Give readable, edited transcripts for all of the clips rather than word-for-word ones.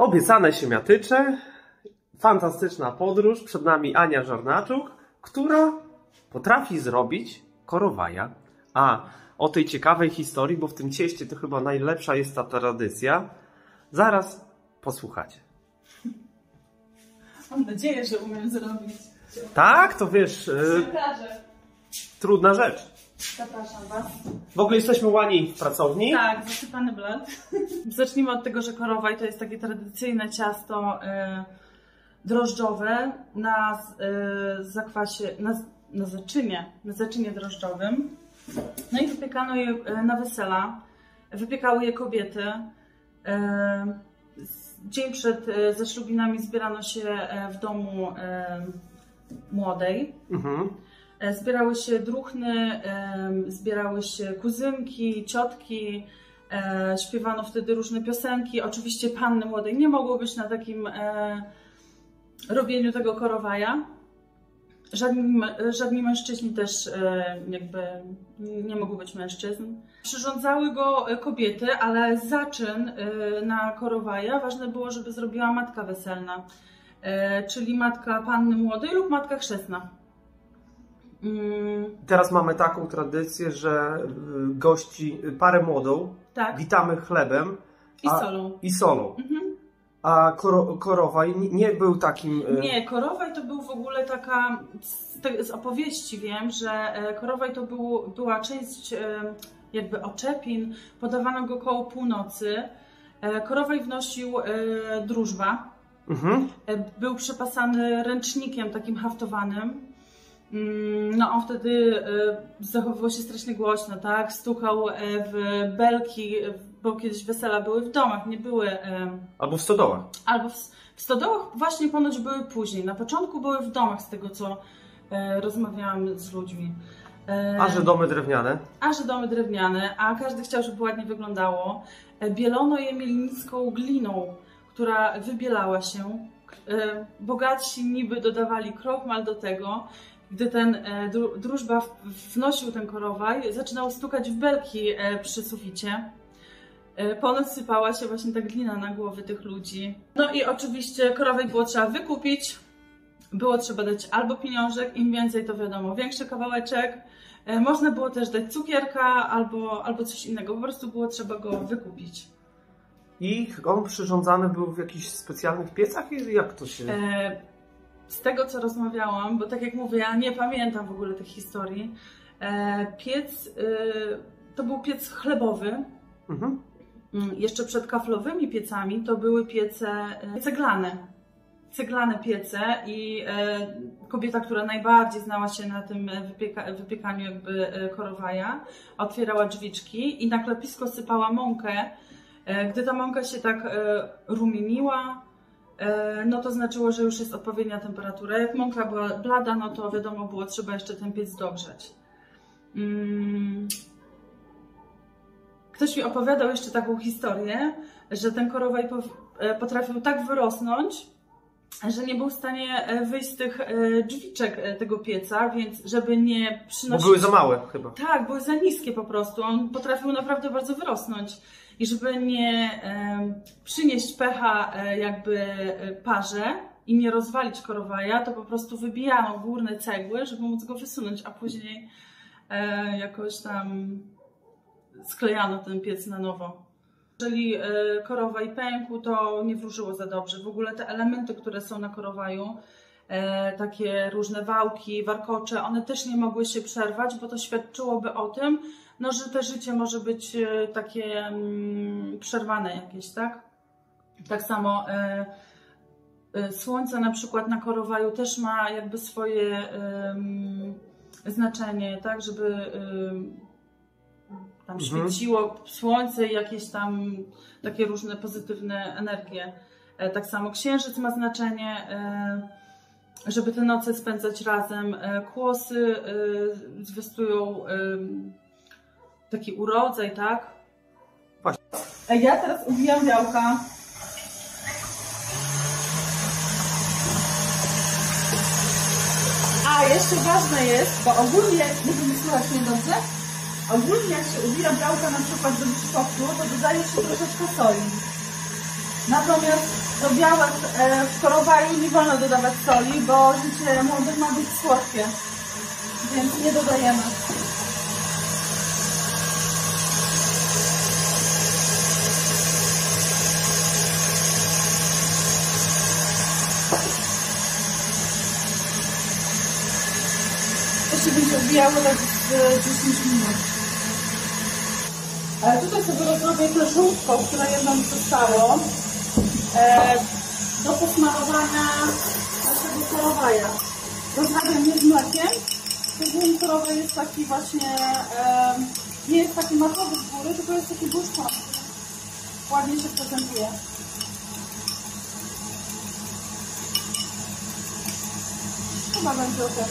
Obiecane siemiatycze, fantastyczna podróż, przed nami Ania Żarnaczuk, która potrafi zrobić korowaja. A o tej ciekawej historii, bo w tym cieście to chyba najlepsza jest ta tradycja, zaraz posłuchacie. Mam nadzieję, że umiem zrobić. Tak, to wiesz, trudna rzecz. Zapraszam Was. W ogóle jesteśmy u Ani w pracowni. Tak, zasypany blat. Zacznijmy od tego, że korowaj to jest takie tradycyjne ciasto drożdżowe na zakwasie, na zaczynie drożdżowym. No i wypiekano je na wesela. Wypiekały je kobiety. Dzień przed zaślubinami zbierano się w domu młodej. Zbierały się druhny, zbierały się kuzynki, ciotki, śpiewano wtedy różne piosenki. Oczywiście panny młodej nie mogło być na takim robieniu tego korowaja. Żadni mężczyźni też jakby nie mogło być mężczyzn. Przyrządzały go kobiety, ale zaczyn na korowaja ważne było, żeby zrobiła matka weselna, czyli matka panny młodej lub matka chrzestna. Teraz mamy taką tradycję, że gości parę młodą, tak, witamy chlebem i solą. A korowaj nie był takim... Nie, korowaj to był w ogóle taka... Z opowieści wiem, że korowaj to była część jakby oczepin, podawano go koło północy. Korowaj wnosił drużba. Był przepasany ręcznikiem takim haftowanym. No on wtedy zachowywał się strasznie głośno, tak? Stukał w belki, bo kiedyś wesela były w domach, nie były... Albo w stodołach. Albo w stodołach właśnie ponoć były później. Na początku były w domach, z tego co rozmawiałam z ludźmi. A że domy drewniane? A że domy drewniane, a każdy chciał, żeby ładnie wyglądało. Bielono je mielnicką gliną, która wybielała się. Bogatsi niby dodawali krochmal do tego. Gdy ten drużba wnosił ten korowaj, zaczynał stukać w belki przy suficie. Ponoć sypała się właśnie ta glina na głowy tych ludzi. No i oczywiście korowaj było trzeba wykupić. Było trzeba dać albo pieniążek, im więcej to wiadomo, większy kawałeczek. Można było też dać cukierka albo coś innego, po prostu było trzeba go wykupić. I on przyrządzany był w jakichś specjalnych piecach? Jak to się... Z tego co rozmawiałam, bo tak jak mówię, ja nie pamiętam w ogóle tych historii. Piec to był piec chlebowy. Jeszcze przed kaflowymi piecami to były piece ceglane. Ceglane piece i kobieta, która najbardziej znała się na tym wypiekaniu jakby korowaja, otwierała drzwiczki i na klepisko sypała mąkę. Gdy ta mąka się tak rumieniła, no to znaczyło, że już jest odpowiednia temperatura. Jak mąka była blada, no to wiadomo było, trzeba jeszcze ten piec dogrzać. Ktoś mi opowiadał jeszcze taką historię, że ten korowaj potrafił tak wyrosnąć, że nie był w stanie wyjść z tych drzwiczek tego pieca, więc żeby nie przynosić... Bo były za małe chyba. Tak, były za niskie po prostu. On potrafił naprawdę bardzo wyrosnąć. I żeby nie przynieść pecha jakby parze i nie rozwalić korowaja, to po prostu wybijano górne cegły, żeby móc go wysunąć, a później jakoś tam sklejano ten piec na nowo. Jeżeli korowaj pękł, to nie wróżyło za dobrze. W ogóle te elementy, które są na korowaju, takie różne wałki, warkocze, one też nie mogły się przerwać, bo to świadczyłoby o tym, no, że to życie może być takie przerwane jakieś, tak? Tak samo słońce na przykład na korowaju też ma jakby swoje znaczenie, tak? Żeby tam świeciło słońce i jakieś tam takie różne pozytywne energie. Tak samo księżyc ma znaczenie, żeby te noce spędzać razem. Kłosy zwiastują taki urodzaj, tak? Właśnie. Ja teraz ubijam białka. A jeszcze ważne jest, bo ogólnie, nie wiem, słuchać mnie dobrze? Ogólnie jak się ubija białka na przykład do biszkoptu, to dodaje się troszeczkę soli. Natomiast Do białek w korowaju nie wolno dodawać soli, bo życie młodych ma być słodkie, więc nie dodajemy. To się będzie odbijało tak z 10 minut. Tutaj sobie rozrobię to żółtko, które jedno mi zostało, do posmarowania naszego korowaja. Rozrabiam je z mlekiem. Ten korowaj jest taki właśnie, nie jest taki matowy z góry, tylko jest taki błyszczący. Ładnie się prezentuje. Chyba będzie ok.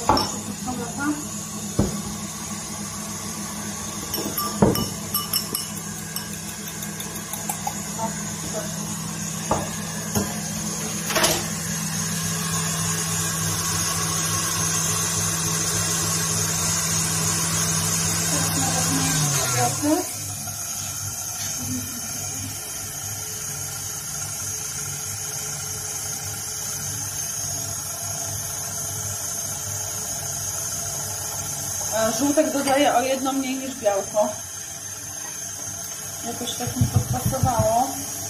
Żółtek dodaję o jedno mniej niż białko. Jakoś tak mi podpasowało.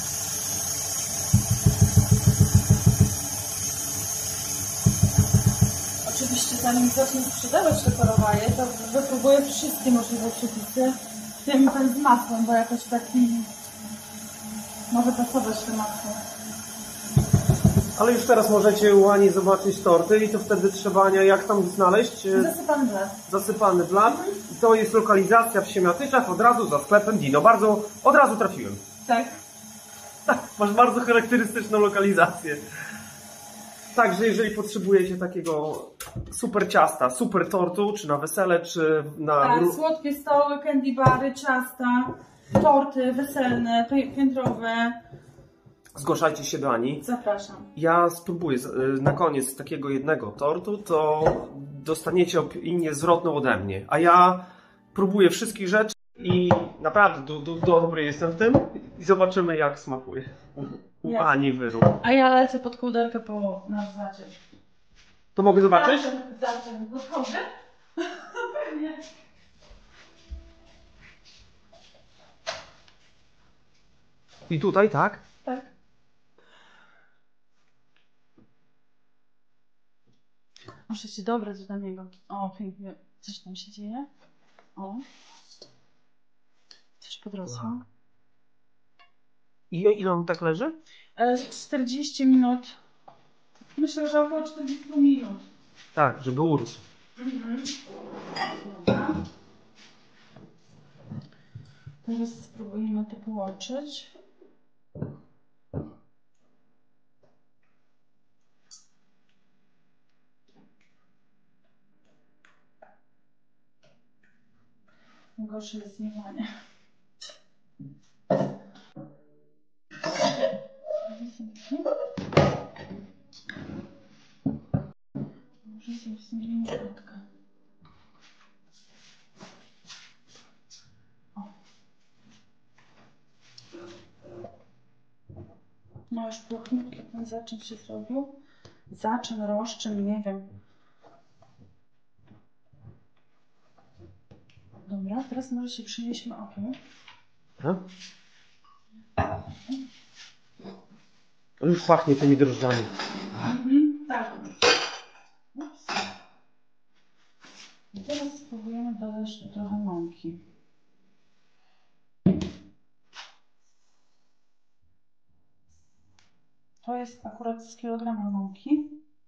Oczywiście zanim zacznę sprzedawać te korowaje, to wypróbuję wszystkie możliwe przepisy, w tym ten z masłem, bo jakoś taki może pasować te masło. Ale już teraz możecie u Ani zobaczyć torty i to wtedy trzeba, Ania, jak tam znaleźć? Zasypany blat. Zasypany blat. I to jest lokalizacja w Siemiatyczach, od razu za sklepem Dino. Bardzo, od razu trafiłem. Tak. Masz bardzo charakterystyczną lokalizację. Także jeżeli potrzebujecie takiego super ciasta, super tortu, czy na wesele, czy na... Tak, słodkie stoły, candy bary, ciasta, torty weselne, piętrowe. Zgłaszajcie się do Ani. Zapraszam. Ja spróbuję na koniec takiego jednego tortu, to dostaniecie opinię zwrotną ode mnie. A ja próbuję wszystkich rzeczy i naprawdę dobry jestem w tym i zobaczymy, jak smakuje u Ani wyrób. A ja lecę pod kołderkę po narzacie. To mogę zobaczyć? Zaczę. Gotowy? Pewnie. I tutaj, tak? Tak. Muszę się dobrać do niego. O, pięknie. Coś tam się dzieje? O. Coś podrosło. Wow. I ile on tak leży? 40 minut. Myślę, że około 40 minut. Tak, żeby urósł. Dobra. Teraz spróbujemy to połączyć. Gorsze jest zjemanie. Może się zmieni środka. No już płochniutki ten zaczyn się zrobił. Zaczyn, roszczyn, nie wiem. Dobra, teraz może się przynieśmy okiem. Już pachnie tymi drożdżami. Tak. Ups. I teraz spróbujemy dodać trochę mąki. To jest akurat z kilograma mąki.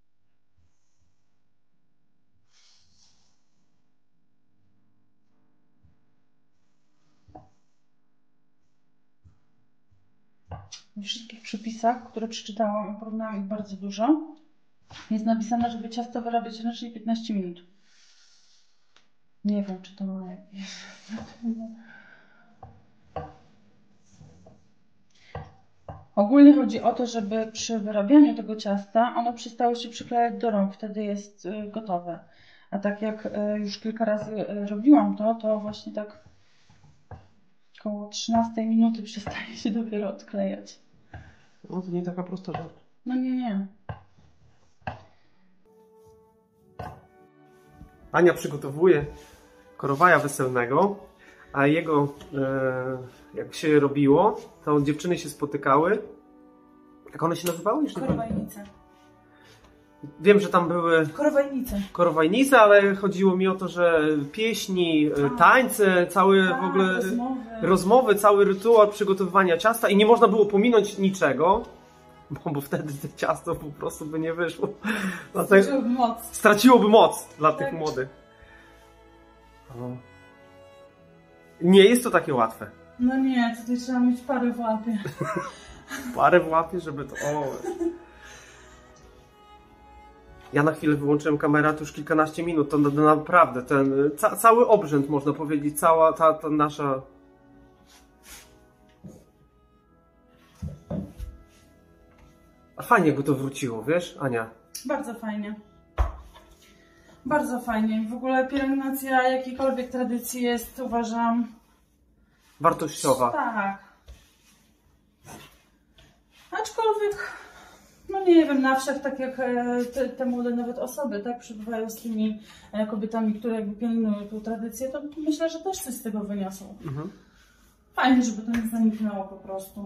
W wszystkich przepisach, które przeczytałam i porównałam ich bardzo dużo, jest napisane, żeby ciasto wyrabiać raczej 15 minut. Nie wiem, czy to ma jakieś... Ogólnie chodzi o to, żeby przy wyrabianiu tego ciasta ono przestało się przyklejać do rąk, wtedy jest gotowe. A tak jak już kilka razy robiłam to właśnie tak około 13 minuty przestaje się dopiero odklejać. No to nie taka prosta rzecz. No nie. Ania przygotowuje korowaja weselnego, a jego, jak się robiło, to dziewczyny się spotykały. Jak one się nazywały? Korowajnice. Wiem, że tam były korowajnice, ale chodziło mi o to, że pieśni, tańce, całe w ogóle rozmowy, cały rytuał przygotowywania ciasta i nie można było pominąć niczego, bo wtedy to ciasto po prostu by nie wyszło. Straciłoby moc dla tych młodych. Nie jest to takie łatwe. No nie, tutaj trzeba mieć parę w łapie. Parę w łapie, żeby to... Ja na chwilę wyłączyłem kamerę, to już kilkanaście minut, to naprawdę ten cały obrzęd, można powiedzieć, cała ta nasza... A fajnie by to wróciło, wiesz, Ania? Bardzo fajnie. Bardzo fajnie. W ogóle pielęgnacja jakiejkolwiek tradycji jest, uważam... wartościowa. Tak. Aczkolwiek... No nie wiem, na wsiach, tak jak te młode nawet osoby, tak, przybywają z tymi kobietami, które jakby pielęgnują tą tradycję, to myślę, że też coś z tego wyniosą. Fajnie, żeby to nie zaniknęło po prostu.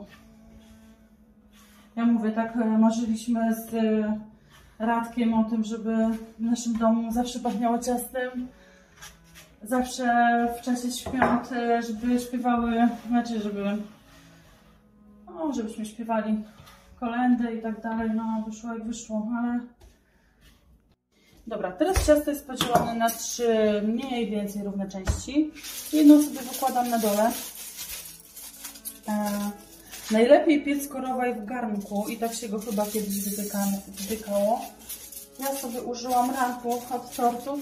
Ja mówię, tak marzyliśmy z Radkiem o tym, żeby w naszym domu zawsze pachniało ciastem. Zawsze w czasie świąt, żeby śpiewały, żebyśmy śpiewali kolędy i tak dalej, no wyszło jak wyszło, ale... Dobra, teraz ciasto jest podzielone na 3 mniej więcej równe części. Jedną sobie wykładam na dole. Najlepiej piec korowaj w garnku i tak się go chyba kiedyś wytykało. Ja sobie użyłam ranków od tortów.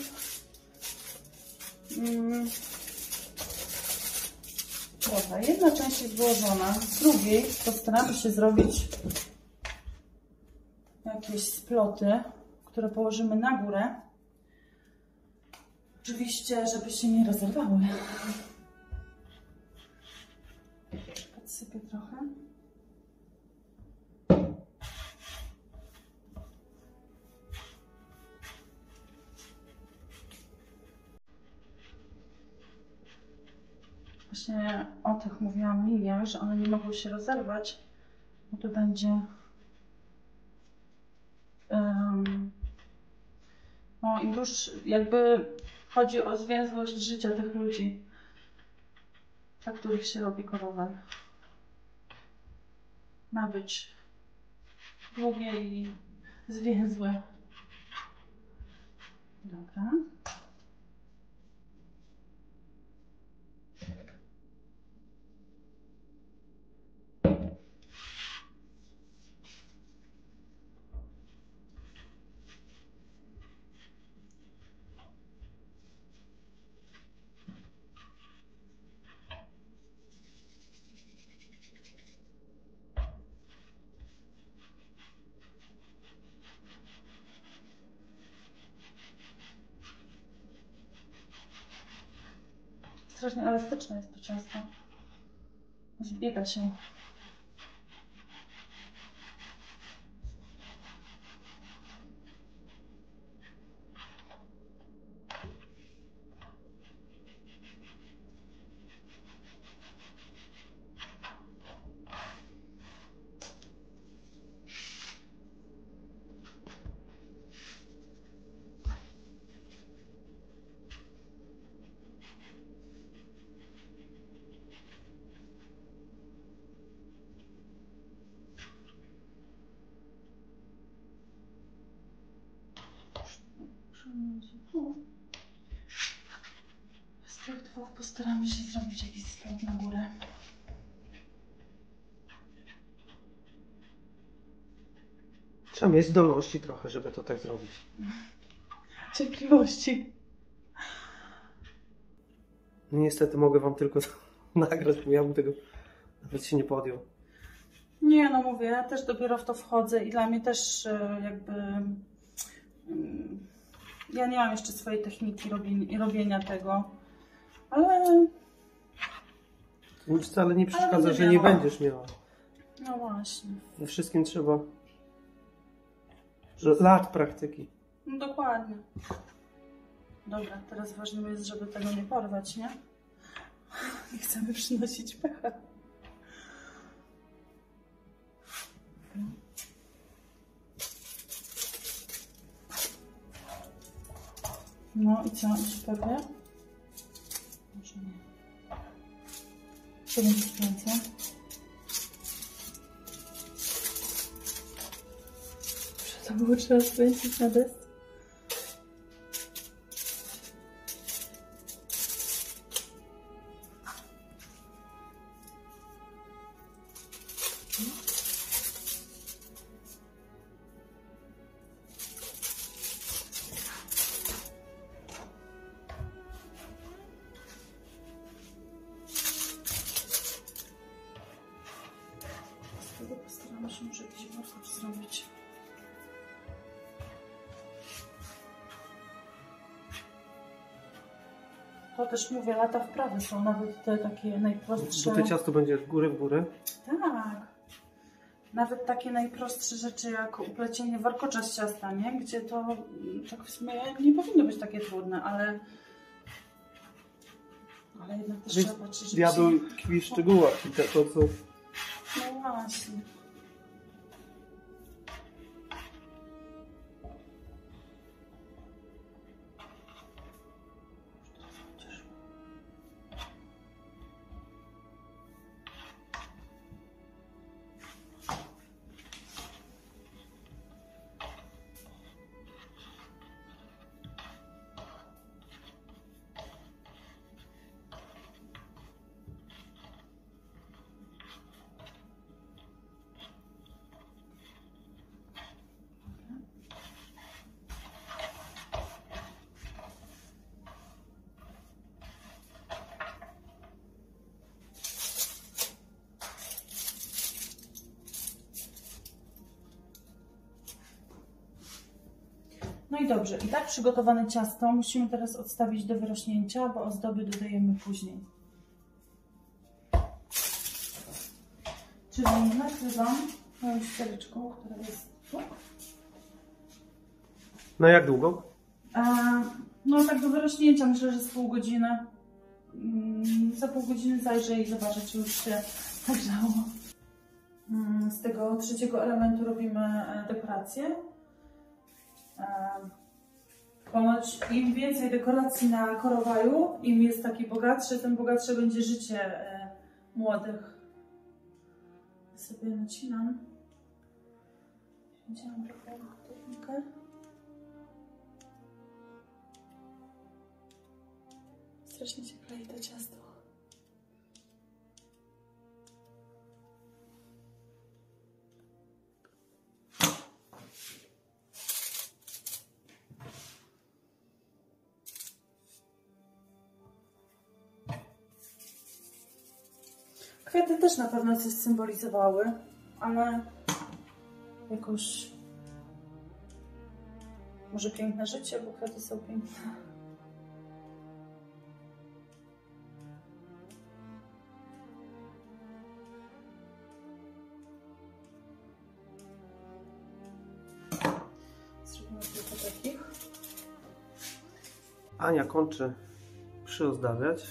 Dobra, jedna część jest wyłożona, z drugiej postaramy się zrobić jakieś sploty, które położymy na górę. Oczywiście, żeby się nie rozerwały. Podsypię trochę. Właśnie o tych mówiłam liniach, że one nie mogą się rozerwać, bo to będzie no i już jakby chodzi o zwięzłość życia tych ludzi, dla których się robi korowan. Ma być długie i zwięzłe. Dobra. Strasznie elastyczne jest to ciasto. Zbiega się. Z tych dwóch postaramy się zrobić jakiś splot na górę. Trzeba mieć zdolności trochę, żeby to tak zrobić. Cierpliwości. No niestety mogę wam tylko nagrać, bo ja bym tego nawet się nie podjął. Nie, no mówię, ja też dopiero w to wchodzę i dla mnie też jakby... Ja nie mam jeszcze swojej techniki robienia tego, ale... Nic wcale nie przeszkadza, że nie będziesz miała. No właśnie. We wszystkim trzeba lat praktyki. No dokładnie. Dobra, teraz ważne jest, żeby tego nie porwać, nie? Nie chcemy przynosić pecha. No i co? Ci porwie? Może nie. Co będzie sprawdzę? To było trzeba skręcić na desce. Postaramy się może jakiś warkocz zrobić. To też mówię, lata wprawy są nawet te takie najprostsze. Bo to ciasto będzie z góry w górę. Tak. Nawet takie najprostsze rzeczy jak uplecienie warkocza z ciasta, nie? Gdzie to tak w sumie nie powinno być takie trudne, ale jednak też trzeba patrzeć, że Diabeł tkwi w szczegółach i to co... No właśnie. No i dobrze, i tak przygotowane ciasto musimy teraz odstawić do wyrośnięcia, bo ozdoby dodajemy później. Czyli nakrywam moją ściereczką, która jest tu. No jak długo? No tak do wyrośnięcia, myślę, że z pół godziny. Za pół godziny zajrzę i zobaczę, czy już się nagrzało. Z tego trzeciego elementu robimy dekorację. Ponoć im więcej dekoracji na korowaju, im jest taki bogatszy, tym bogatsze będzie życie młodych. Sobie nacinam. Wzięłam trochę technikę. Strasznie się klei to ciasto. Kwiaty też na pewno coś symbolizowały, ale jakoś może piękne życie, bo kwiaty są piękne. Zrobimy kilka takich. Ania kończy przyozdabiać.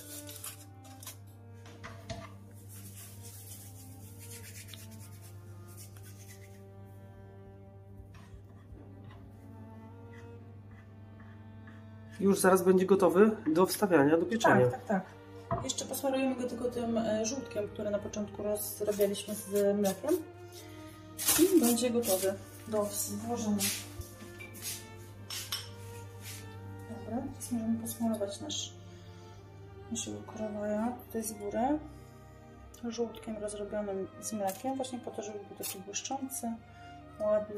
Już zaraz będzie gotowy do wstawiania, do pieczenia. Tak. Jeszcze posmarujemy go tylko tym żółtkiem, które na początku rozrabialiśmy z mlekiem. I będzie gotowy do włożenia. Dobra, teraz możemy posmarować naszego korowaja tutaj z góry żółtkiem rozrobionym z mlekiem, właśnie po to, żeby był taki błyszczący, ładny.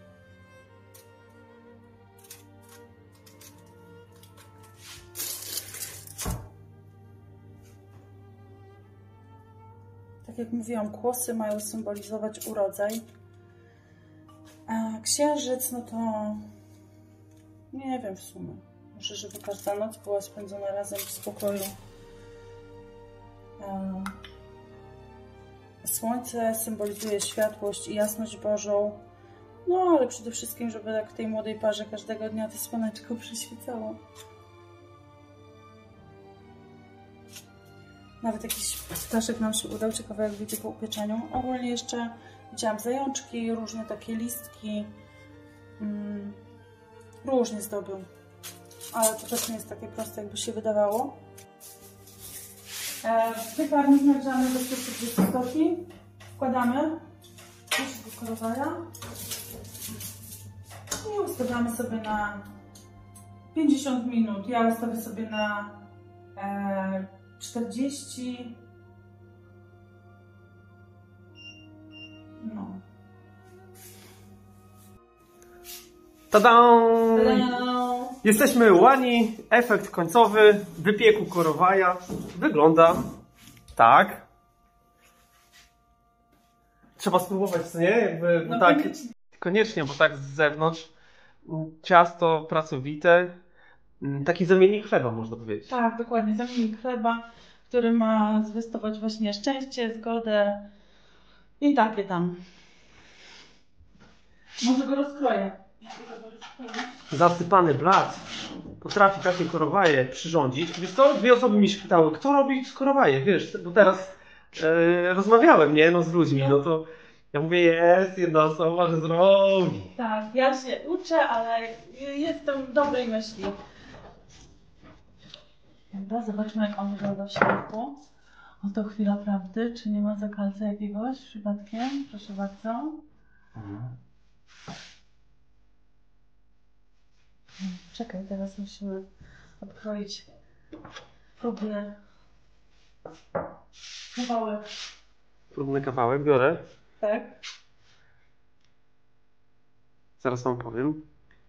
Tak jak mówiłam, kłosy mają symbolizować urodzaj, a księżyc, no to nie wiem w sumie. Może, żeby każda noc była spędzona razem w spokoju Słońce symbolizuje światłość i jasność Bożą. No, ale przede wszystkim, żeby tak tej młodej parze każdego dnia to słoneczko przyświecało. Nawet jakiś ptaszek nam się udał, ciekawe jak wyjdzie po upieczeniu. Ogólnie jeszcze widziałam zajączki, różne takie listki. Różnie zdobył. Ale to też nie jest takie proste, jakby się wydawało. Piekarnik nagrzany do 130 stopni. Wkładamy naszego korowaja i ustawiamy sobie na 50 minut. Ja ustawię sobie na 40. No. Tada! Ta-da! Jesteśmy u Ani. Efekt końcowy wypieku korowaja wygląda tak. Trzeba spróbować, co nie? Jakby, No tak, koniecznie. koniecznie, bo tak z zewnątrz ciasto pracowite, taki zamiennik chleba, można powiedzieć. Tak, dokładnie. Zamiennik chleba, który ma zwiastować właśnie szczęście, zgodę i takie tam. Może go rozkroję. Zasypany blat potrafi takie korowaje przyrządzić. Wiesz co, 2 osoby mi się pytały, kto robi korowaje, wiesz, bo teraz rozmawiałem, nie, no z ludźmi, no to ja mówię, jest jedna osoba, że zrobi. Tak, ja się uczę, ale jestem dobrej myśli. Dobra, zobaczmy jak on wygląda w środku. Oto chwila prawdy, czy nie ma zakalca jakiegoś przypadkiem? Proszę bardzo. Czekaj, teraz musimy odkroić próbny kawałek. Próbny kawałek biorę, Tak? zaraz wam powiem.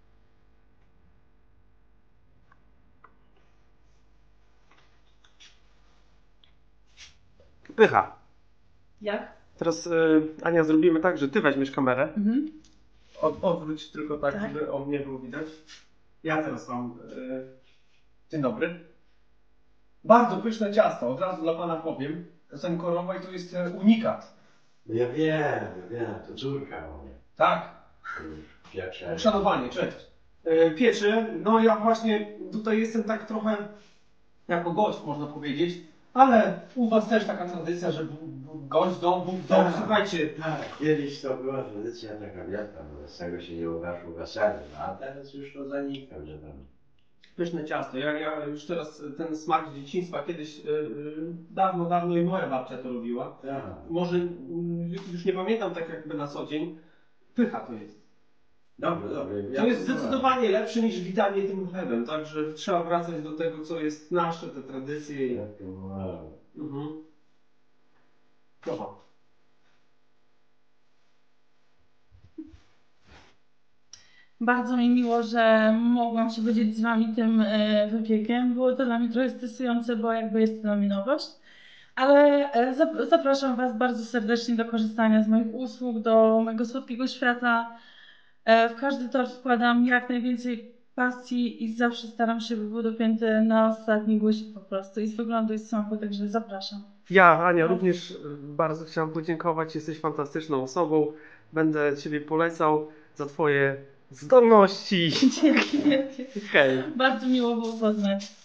Pycha. Jak? Teraz Ania, zrobimy tak, że ty weźmiesz kamerę. Mhm. Odwróć tylko tak, Tak. żeby o mnie było widać. Ja teraz mam. Dzień dobry. Bardzo pyszne ciasto, od razu dla pana powiem. Ten korowaj to jest unikat. Ja wiem, to córka moja. Tak. Piecze. Szanowanie, cześć. Pieczy, no ja właśnie tutaj jestem tak trochę jako gość, można powiedzieć. Ale u was też taka tradycja, że gość dom, Bóg dom. Tak. Słuchajcie, Tak, kiedyś to była tradycja taka wielka, bo z tego się nie ugasło wesele, a teraz już to zanika, że tam. pyszne ciasto. Ja już teraz ten smak z dzieciństwa kiedyś dawno i moja babcia to robiła. Tak. Może już nie pamiętam tak jakby na co dzień. Pycha to jest. Dobry. To jest zdecydowanie lepsze niż witanie tym chlebem, także trzeba wracać do tego, co jest nasze, te tradycje. I... Mhm. Dobra. Bardzo mi miło, że mogłam się podzielić z Wami tym wypiekiem. Było to dla mnie trochę stresujące, bo jakby jest to dla mnie nowość. Ale zapraszam Was bardzo serdecznie do korzystania z moich usług, do mojego słodkiego świata. W każdy tort wkładam jak najwięcej pasji i zawsze staram się, by był dopięty na ostatni guzik po prostu. I z wyglądu i z smaku, także zapraszam. Ja, Ania, również bardzo chciałam podziękować. Jesteś fantastyczną osobą. Będę Ciebie polecał za Twoje zdolności. Dzięki wielkie. Hej. Bardzo miło było poznać.